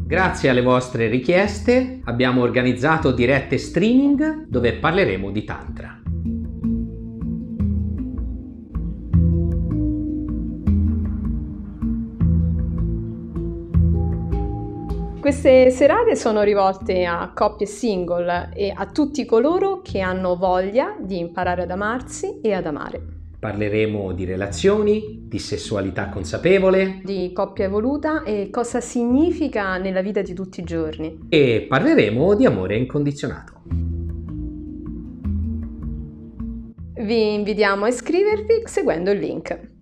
Grazie alle vostre richieste abbiamo organizzato dirette streaming dove parleremo di Tantra. Queste serate sono rivolte a coppie single e a tutti coloro che hanno voglia di imparare ad amarsi e ad amare. Parleremo di relazioni, di sessualità consapevole, Di coppia evoluta e cosa significa nella vita di tutti i giorni. e parleremo di amore incondizionato. Vi invitiamo a iscrivervi seguendo il link.